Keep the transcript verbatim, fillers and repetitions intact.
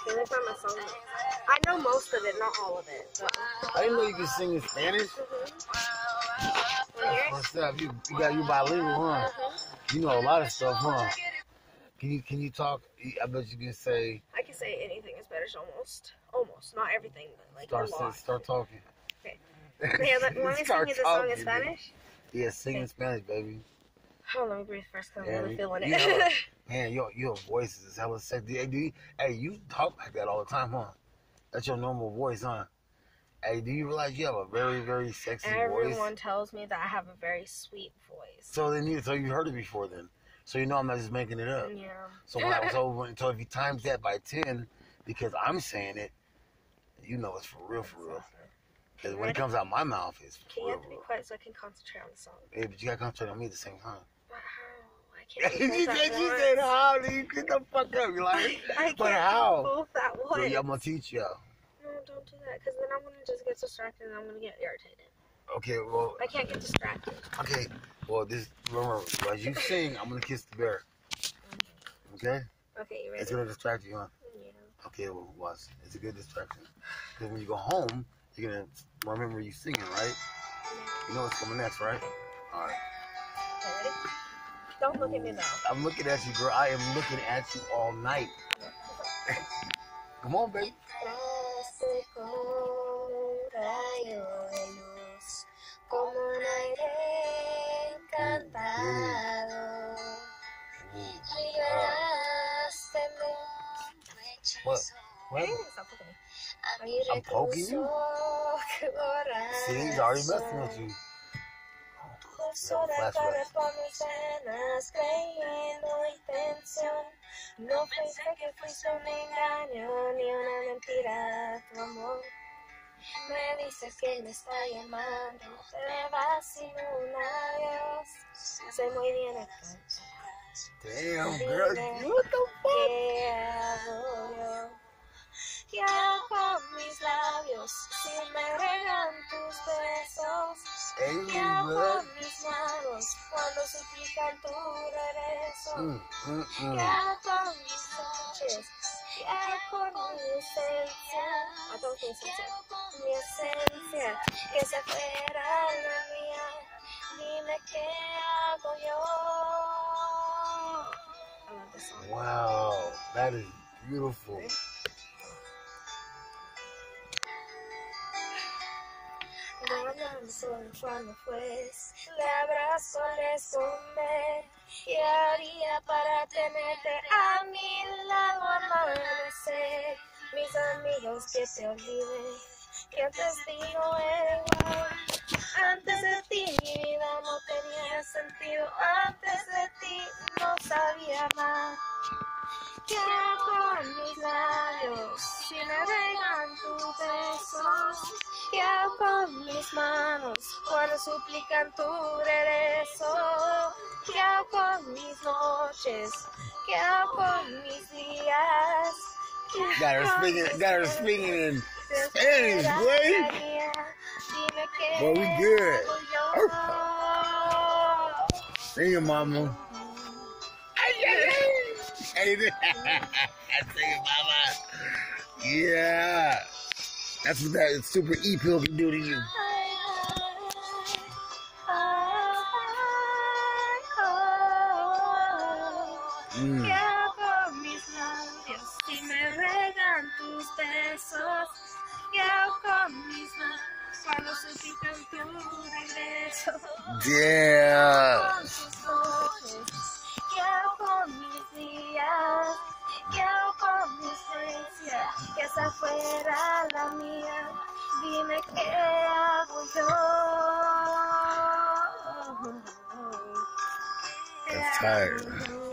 Can we find my song? I know most of it, not all of it. But... I didn't know you could sing in Spanish. Mm-hmm. What's up? You, you got you bilingual, huh? Mm-hmm. You know a lot of stuff, huh? Can you can you talk? I bet you can say. I can say anything in Spanish, almost, almost, not everything, but like Start a lot. start talking. Okay. Yeah, let, want me to sing you the song in Spanish? Yeah, sing okay. in Spanish, baby. Hold on, let me breathe first, because I'm yeah, really feeling you it. A, man, your your voice is hella sexy. Hey, do you, hey, you talk like that all the time, huh? That's your normal voice, huh? Hey, do you realize you have a very, very sexy Everyone voice? Everyone tells me that I have a very sweet voice. So then you, so you heard it before then. So you know I'm not just making it up. Yeah. So when I was over, so if you times that by ten, because I'm saying it, you know it's for real, for real. Because when it comes out my mouth, it's for Can real. You have to be quiet so I can concentrate on the song. Yeah, but you gotta concentrate on me at the same time. But how? I can't. she said, she said, how? Do you get the fuck up? You're like, I can't but how? both at once. Well, yeah, I'm gonna teach you. No, don't do that, because then I'm gonna just get distracted and I'm gonna get irritated. Okay, well. I can't get distracted. Okay, well, this remember as you sing, I'm gonna kiss the bear. Okay. Okay, you ready? It's gonna distract you, huh? Yeah. Okay, well, watch. It's a good distraction. Because when you go home, you're gonna remember you singing, right? You know what's coming next, right? All right. Okay, ready? Don't look at me now. I'm looking at you, girl. I am looking at you all night. Come on, baby. What? What? I'm poking you? See, he's already messing with you. No, flashback. No pensé que fuiste un engaño ni una mentira tu amor. Me dices que me está llamando, te vas sin un adiós. Sé muy bien acá. Damn, girl, what the fuck? ¿Qué hago yo? ¿Qué hago con mis labios si me regan tus besos? ¿Qué hago con mis manos cuando suplican tu regreso? Mm, mm, mm. ¿Qué hago con mis noches? ¿Qué hago con mi esencia? ¿A con mi esencia? Mi esencia, que se fuera la mía. Dime qué hago yo. Wow, that is beautiful. Cuando pues le abrazo al responder, ¿qué haría para tenerte a mi lado amanecer? Mis amigos que te olviden, que antes digo igual. Antes de ti mi vida no tenía sentido, antes de ti no sabía más. ¿Qué hago con mis labios si me regan tus besos? ¿Qué hago con mis manos cuando suplican tu regreso? ¿Qué hago con mis noches? ¿Qué hago con mis días? Got her speaking, got her speaking in Spanish, boy. Boy, we good. Sing it, mama. Hey, sing it, mama. Yeah. That's what that super E-pill can do to you. Mm. Yeah. Esa fuera la mía, dime qué hago yo. That's tired.